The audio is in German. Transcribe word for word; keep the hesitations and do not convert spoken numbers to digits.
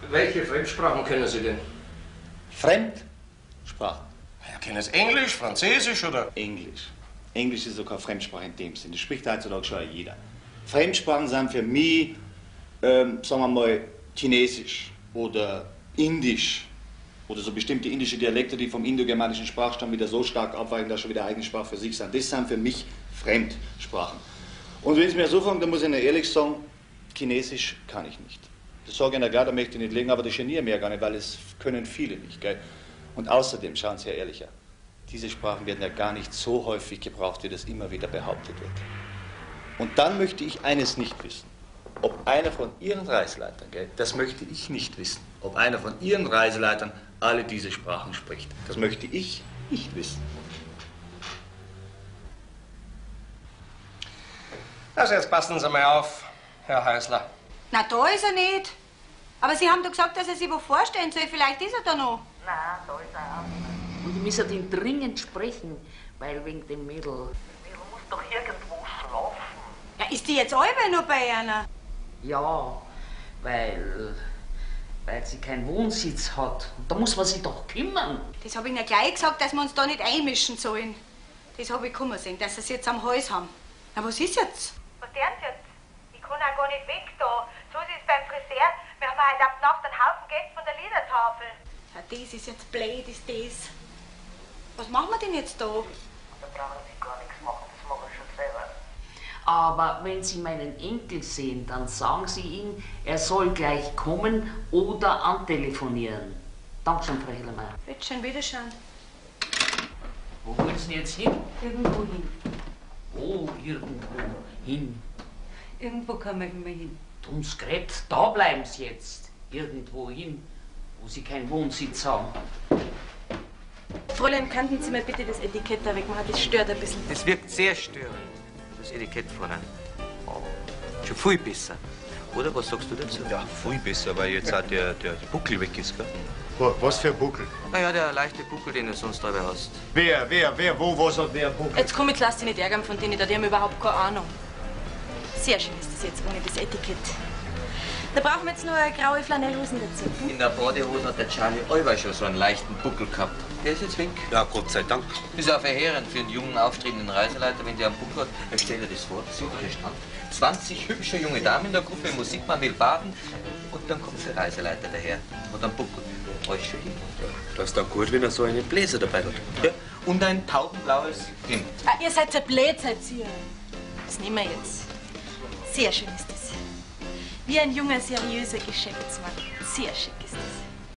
Welche Fremdsprachen können Sie denn? Fremdsprachen? Ja, kennen Sie Englisch, Französisch oder? Englisch. Englisch ist sogar Fremdsprache in dem Sinne. Das spricht heutzutage schon jeder. Fremdsprachen sind für mich, ähm, sagen wir mal, Chinesisch oder Indisch oder so bestimmte indische Dialekte, die vom indogermanischen Sprachstamm wieder so stark abweichen, dass schon wieder eigene Sprache für sich sind. Das sind für mich Fremdsprachen. Und wenn Sie mir so fragen, dann muss ich Ihnen ehrlich sagen, Chinesisch kann ich nicht. Das sage ich Ihnen klar, da möchte ich nicht legen, aber das geniert mir ja gar nicht, weil es können viele nicht. Gell? Und außerdem, schauen Sie ja ehrlicher, diese Sprachen werden ja gar nicht so häufig gebraucht, wie das immer wieder behauptet wird. Und dann möchte ich eines nicht wissen. Ob einer von Ihren Reiseleitern, gell, das möchte ich nicht wissen, ob einer von Ihren Reiseleitern alle diese Sprachen spricht. Das möchte ich nicht wissen. Also jetzt passen Sie mal auf, Herr Häusler. Na, da ist er nicht. Aber Sie haben doch gesagt, dass er sich wo vorstellen soll. Vielleicht ist er da noch. Nein, da ist er auch nicht. Und ich muss ihn dringend sprechen, weil wegen dem Mädel. Die muss doch irgendwo schlafen. Ja, ist die jetzt alle noch bei einer? Ja, weil, weil sie keinen Wohnsitz hat. Und da muss man sich doch kümmern. Das habe ich Ihnen gleich gesagt, dass wir uns da nicht einmischen sollen. Das habe ich kommen sehen, dass sie es jetzt am Hals haben. Na, was ist jetzt? Was tun Sie jetzt? Ich kann auch gar nicht weg da. So ist es beim Friseur. Wir haben heute ab Nacht einen Haufen Gäste von der Liedertafel. Ja, das ist jetzt blöd, ist das. Was machen wir denn jetzt da? Da brauchen Sie gar nichts machen, das mache ich schon selber. Aber wenn Sie meinen Enkel sehen, dann sagen Sie ihm, er soll gleich kommen oder antelefonieren. Dankeschön, Frau Hellermeier. Bitte schön, wiederschauen. Wo wollen Sie jetzt hin? Irgendwo hin. Wo irgendwo hin? Irgendwo kann man immer hin. Ums Gret, da bleiben Sie jetzt. Irgendwo hin, wo Sie keinen Wohnsitz haben. Fräulein, könnten Sie mir bitte das Etikett da wegmachen? Das stört ein bisschen. Das wirkt sehr störend, das Etikett vorne. Oh, schon viel besser. Oder was sagst du dazu? Ja, viel besser, weil jetzt auch der, der Buckel weg ist, gell? Was für ein Buckel? Naja, der leichte Buckel, den du sonst dabei hast. Wer, wer, wer, wo, was hat wer Buckel? Jetzt komm, jetzt lass dich nicht ärgern von denen, da die haben überhaupt keine Ahnung. Sehr schön ist das jetzt ohne das Etikett. Da brauchen wir jetzt nur eine graue Flanellhosen dazu. Hm? In der Badehose hat der Charlie Alba schon so einen leichten Buckel gehabt. Der ist jetzt weg. Ja, Gott sei Dank. Das ist auch verheerend für einen jungen, aufstrebenden Reiseleiter, wenn der einen Buckel hat. Ja, stell dir das vor, so hier stand zwanzig hübsche junge Damen in der Gruppe, Musik, man will baden. Und dann kommt der Reiseleiter daher, hat einen Buckel. Alles schön hin. Das ist dann gut, wenn er so einen Bläser dabei hat. Ja, und ein taubenblaues Hemd. Ah, ihr seid so blöd, seid ihr. Das nehmen wir jetzt. Sehr schön ist das. Wie ein junger, seriöser Geschäftsmann. Sehr schick ist das.